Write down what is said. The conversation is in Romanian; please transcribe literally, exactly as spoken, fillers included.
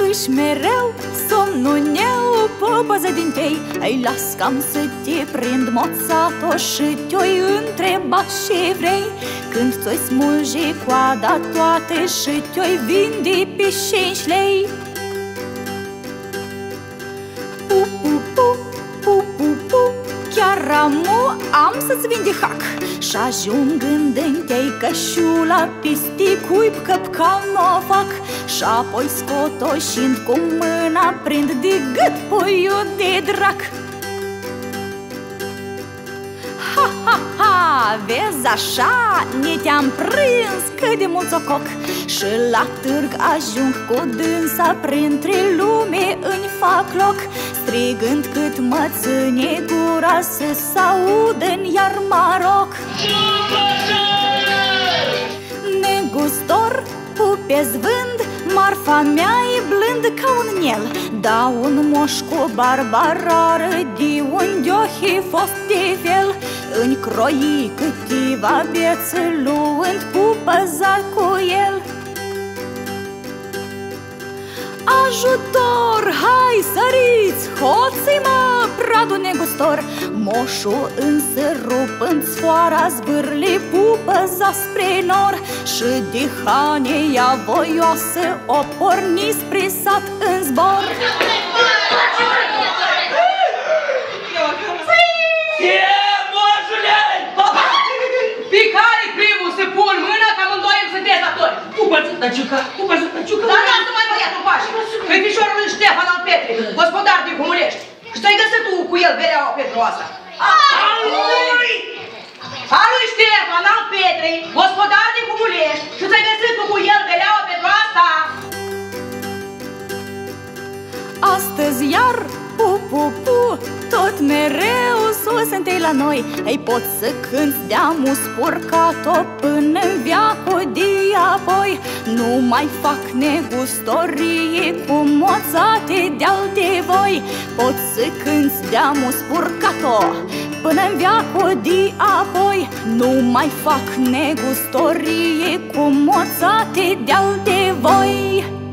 își mereu somnul neu popăză din tei. Îi las cam să te prind moțato și te-oi întreba ce vrei. Când ți-oi smulge coada toate și te-oi vinde pe cinci lei. Pu, pu, pu, pu, pu, pu, chiar amu am să-ți vin de hac. Și-ajung în-dentei cășula piste cuib căpcan o fac. Și-apoi scotoșind cu mâna prind de gât puiul de drac. Ha, ha, ha, vezi așa, ne te-am prins cât de mult țococ. Și la târg ajung cu dânsa printre lume îmi fac loc. Strigând cât mă ține gura să s-audă-n iar Maroc. Negustor, pupez vând, marfa mea e blând ca un miel. Da un moș cu barba rară, de unde o fost de fel. Îmi croi câteva bețe, luând pupăza cu el. Ajutor, hai săriți, hoții-mă, pradul negustor. Moșul însă rupând sfoara zvârli pupăza spre nor. Și de hania voioasă o porni spre sat în zbor. Pe care primul se pun mâna, că amândoi îmi sunteți datori. Pupăță, Tăciuca, pupăță, Tăciuca. Dar lasă mai băiatul pași. Fetișorul lui Ștefan al Petrei, gospodar din Humulești. Și ți-ai găsit tu cu el bereaua pentru asta. A lui! A lui Ștefan al Petrei, gospodar din Humulești. Și ți-ai găsit tu cu el bereaua pentru asta. Astăzi iar, pu, pu, pu, tot mereu sus întâi la noi. Ei pot să cânti de-amu spurcat-o până-n veacul de apoi. Nu mai fac negustorie cu moțate de-al de voi. Pot să cânti de-amu spurcat-o până-n veacul de apoi. Nu mai fac negustorie cu moțate de-al de voi.